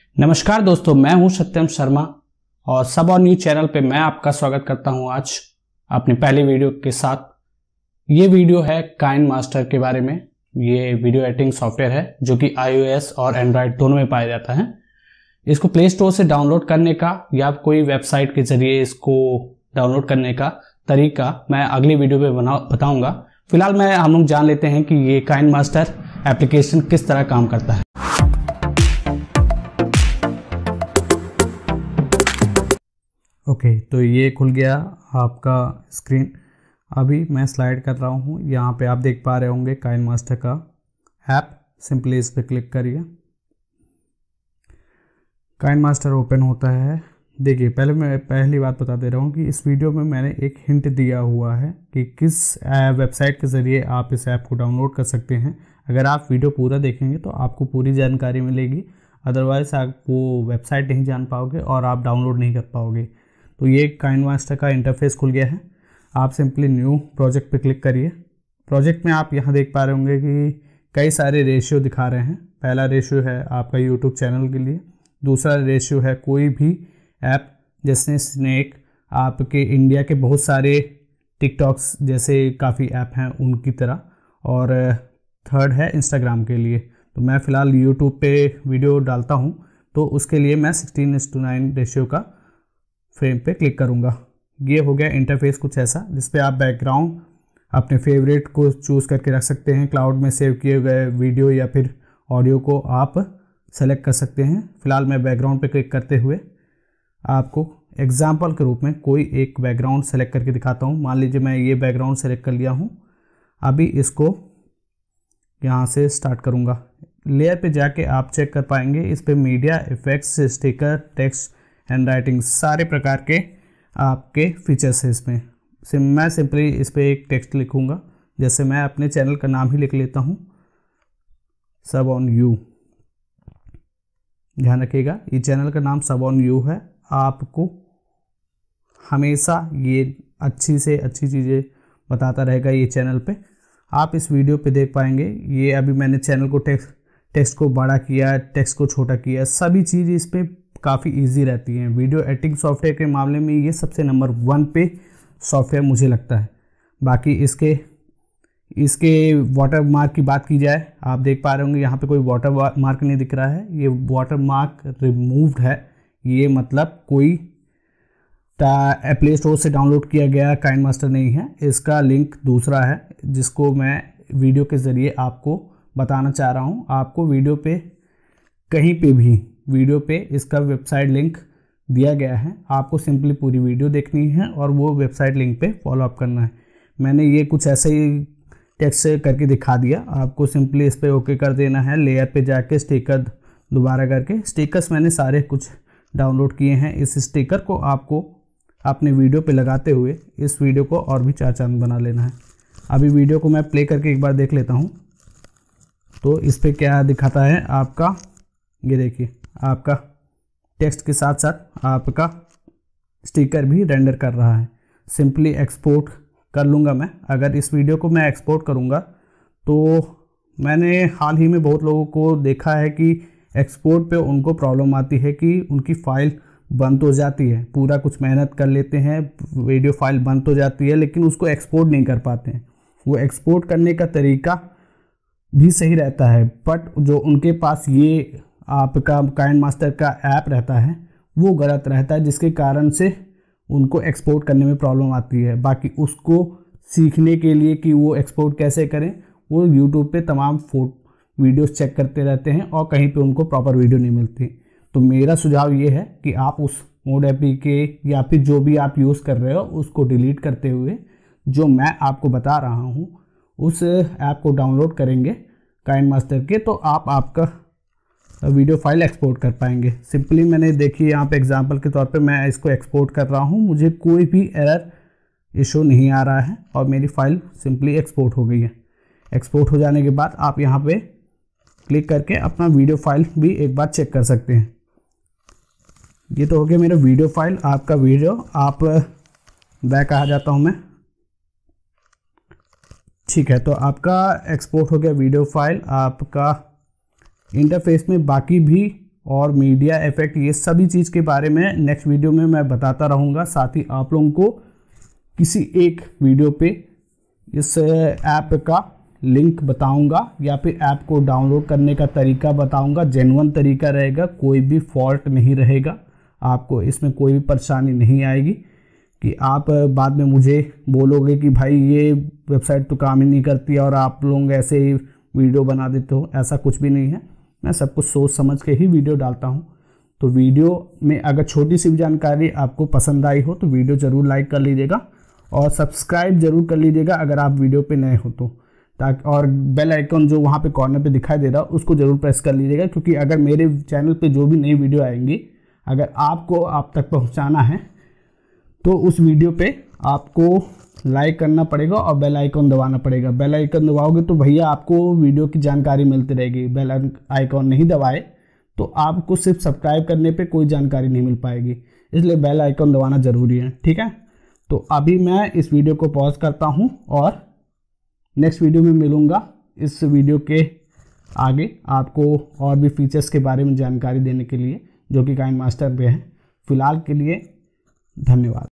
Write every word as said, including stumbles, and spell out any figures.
नमस्कार दोस्तों, मैं हूं सत्यम शर्मा और सब और न्यूज चैनल पे मैं आपका स्वागत करता हूं आज अपनी पहली वीडियो के साथ। ये वीडियो है काइनमास्टर के बारे में। ये वीडियो एडिटिंग सॉफ्टवेयर है जो कि आईओएस और एंड्रॉयड दोनों में पाया जाता है। इसको प्ले स्टोर से डाउनलोड करने का या कोई वेबसाइट के जरिए इसको डाउनलोड करने का तरीका मैं अगली वीडियो में बना बताऊंगा। फिलहाल मैं हम लोग जान लेते हैं कि ये काइनमास्टर एप्लीकेशन किस तरह काम करता है। ओके okay, तो ये खुल गया आपका स्क्रीन। अभी मैं स्लाइड कर रहा हूँ। यहाँ पे आप देख पा रहे होंगे काइनमास्टर का ऐप। सिंपली इस पर क्लिक करिए, काइनमास्टर ओपन होता है। देखिए, पहले मैं पहली बात बता दे रहा हूँ कि इस वीडियो में मैंने एक हिंट दिया हुआ है कि किस वेबसाइट के ज़रिए आप इस ऐप को डाउनलोड कर सकते हैं। अगर आप वीडियो पूरा देखेंगे तो आपको पूरी जानकारी मिलेगी, अदरवाइज़ आप वो वेबसाइट नहीं जान पाओगे और आप डाउनलोड नहीं कर पाओगे। तो ये काइनमास्टर का इंटरफेस खुल गया है। आप सिंपली न्यू प्रोजेक्ट पे क्लिक करिए। प्रोजेक्ट में आप यहाँ देख पा रहे होंगे कि कई सारे रेशियो दिखा रहे हैं। पहला रेशियो है आपका यूट्यूब चैनल के लिए, दूसरा रेशियो है कोई भी ऐप जैसे स्नेक, आपके इंडिया के बहुत सारे टिकटॉक्स जैसे काफ़ी ऐप हैं उनकी तरह, और थर्ड है इंस्टाग्राम के लिए। तो मैं फ़िलहाल यूट्यूब पे वीडियो डालता हूँ तो उसके लिए मैं sixteen is to nine ratio का फ्रेम पे क्लिक करूँगा। ये हो गया इंटरफेस कुछ ऐसा, जिस पे आप बैकग्राउंड अपने फेवरेट को चूज़ करके रख सकते हैं। क्लाउड में सेव किए गए वीडियो या फिर ऑडियो को आप सेलेक्ट कर सकते हैं। फ़िलहाल मैं बैकग्राउंड पे क्लिक करते हुए आपको एग्जाम्पल के रूप में कोई एक बैकग्राउंड सेलेक्ट करके दिखाता हूँ। मान लीजिए मैं ये बैकग्राउंड सेलेक्ट कर लिया हूँ। अभी इसको यहाँ से स्टार्ट करूँगा। लेयर पे जाके आप चेक कर पाएंगे इस पर media effects, sticker, text handwriting, सारे प्रकार के आपके फीचर्स हैं इसमें। सिम मैं सिंपली इस पर एक टेक्स्ट लिखूंगा। जैसे मैं अपने चैनल का नाम ही लिख लेता हूँ, सब ऑन यू। ध्यान रखिएगा, ये चैनल का नाम सब ऑन यू है। आपको हमेशा ये अच्छी से अच्छी चीज़ें बताता रहेगा ये चैनल पे। आप इस वीडियो पे देख पाएंगे ये अभी मैंने चैनल को टेक्स्ट टेक्स्ट को बड़ा किया, टेक्स्ट को छोटा किया, सभी चीज़ इस पर काफ़ी इजी रहती हैं। वीडियो एडिटिंग सॉफ्टवेयर के मामले में ये सबसे नंबर वन पे सॉफ्टवेयर मुझे लगता है। बाकी इसके इसके वाटर मार्क की बात की जाए, आप देख पा रहे होंगे यहाँ पे कोई वाटर मार्क नहीं दिख रहा है। ये वाटर मार्क रिमूव्ड है। ये मतलब कोई प्ले स्टोर से डाउनलोड किया गया काइनमास्टर नहीं है। इसका लिंक दूसरा है जिसको मैं वीडियो के ज़रिए आपको बताना चाह रहा हूँ। आपको वीडियो पे कहीं पे भी वीडियो पे इसका वेबसाइट लिंक दिया गया है। आपको सिंपली पूरी वीडियो देखनी है और वो वेबसाइट लिंक पे फॉलो अप करना है। मैंने ये कुछ ऐसे ही टेक्स्ट से करके दिखा दिया। आपको सिंपली इस पर ओके कर देना है। लेयर पे जाके स्टिकर दोबारा करके, स्टिकर्स मैंने सारे कुछ डाउनलोड किए हैं। इस स्टिकर को आपको अपने वीडियो पे लगाते हुए इस वीडियो को और भी चार चांद बना लेना है। अभी वीडियो को मैं प्ले करके एक बार देख लेता हूँ तो इस पर क्या दिखाता है आपका। ये देखिए, आपका टेक्स्ट के साथ साथ आपका स्टिकर भी रेंडर कर रहा है। सिंपली एक्सपोर्ट कर लूँगा मैं। अगर इस वीडियो को मैं एक्सपोर्ट करूँगा तो मैंने हाल ही में बहुत लोगों को देखा है कि एक्सपोर्ट पे उनको प्रॉब्लम आती है कि उनकी फ़ाइल बंद हो जाती है। पूरा कुछ मेहनत कर लेते हैं, वीडियो फाइल बंद हो जाती है, लेकिन उसको एक्सपोर्ट नहीं कर पाते हैं। वो एक्सपोर्ट करने का तरीका भी सही रहता है, बट जो उनके पास ये आपका काइनमास्टर का ऐप रहता है वो गलत रहता है, जिसके कारण से उनको एक्सपोर्ट करने में प्रॉब्लम आती है। बाकी उसको सीखने के लिए कि वो एक्सपोर्ट कैसे करें, वो यूट्यूब पे तमाम फोटो वीडियोस चेक करते रहते हैं और कहीं पे उनको प्रॉपर वीडियो नहीं मिलती। तो मेरा सुझाव ये है कि आप उस मोड एपी के या फिर जो भी आप यूज़ कर रहे हो उसको डिलीट करते हुए जो मैं आपको बता रहा हूँ उस ऐप को डाउनलोड करेंगे काइनमास्टर के, तो आप आपका वीडियो फाइल एक्सपोर्ट कर पाएंगे। सिंपली मैंने देखिए यहाँ पे एग्जांपल के तौर पे मैं इसको एक्सपोर्ट कर रहा हूँ। मुझे कोई भी एरर इशू नहीं आ रहा है और मेरी फ़ाइल सिंपली एक्सपोर्ट हो गई है। एक्सपोर्ट हो जाने के बाद आप यहाँ पे क्लिक करके अपना वीडियो फाइल भी एक बार चेक कर सकते हैं। ये तो हो गया मेरा वीडियो फाइल। आपका वीडियो आप बैक आ जाता हूँ मैं। ठीक है, तो आपका एक्सपोर्ट हो गया वीडियो फाइल। आपका इंटरफेस में बाकी भी और मीडिया इफेक्ट, ये सभी चीज़ के बारे में नेक्स्ट वीडियो में मैं बताता रहूँगा। साथ ही आप लोगों को किसी एक वीडियो पे इस ऐप का लिंक बताऊंगा या फिर ऐप को डाउनलोड करने का तरीका बताऊंगा। जेन्युइन तरीका रहेगा, कोई भी फॉल्ट नहीं रहेगा, आपको इसमें कोई भी परेशानी नहीं आएगी कि आप बाद में मुझे बोलोगे कि भाई ये वेबसाइट तो काम ही नहीं करती और आप लोग ऐसे ही वीडियो बना देते हो। ऐसा कुछ भी नहीं है, मैं सब कुछ सोच समझ के ही वीडियो डालता हूँ। तो वीडियो में अगर छोटी सी भी जानकारी आपको पसंद आई हो तो वीडियो ज़रूर लाइक कर लीजिएगा और सब्सक्राइब जरूर कर लीजिएगा अगर आप वीडियो पे नए हो तो, ताकि और बेल आइकन जो वहाँ पे कॉर्नर पे दिखाई दे रहा है उसको जरूर प्रेस कर लीजिएगा, क्योंकि अगर मेरे चैनल पे जो भी नई वीडियो आएंगी अगर आपको आप तक पहुँचाना है तो उस वीडियो पे आपको लाइक करना पड़ेगा और बेल आइकन दबाना पड़ेगा। बेल आइकन दबाओगे तो भैया आपको वीडियो की जानकारी मिलती रहेगी। बेल आइकन नहीं दबाए तो आपको सिर्फ सब्सक्राइब करने पे कोई जानकारी नहीं मिल पाएगी, इसलिए बेल आइकन दबाना ज़रूरी है। ठीक है, तो अभी मैं इस वीडियो को पॉज करता हूँ और नेक्स्ट वीडियो में मिलूँगा। इस वीडियो के आगे आपको और भी फीचर्स के बारे में जानकारी देने के लिए जो कि काइनमास्टर पे है। फिलहाल के लिए धन्यवाद।